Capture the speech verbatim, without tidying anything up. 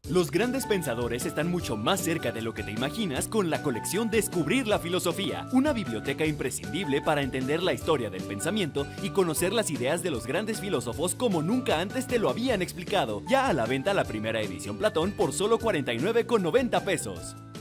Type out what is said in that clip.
Los grandes pensadores están mucho más cerca de lo que te imaginas con la colección Descubrir la Filosofía, una biblioteca imprescindible para entender la historia del pensamiento y conocer las ideas de los grandes filósofos como nunca antes te lo habían explicado. Ya a la venta la primera edición Platón por solo cuarenta y nueve con noventa pesos.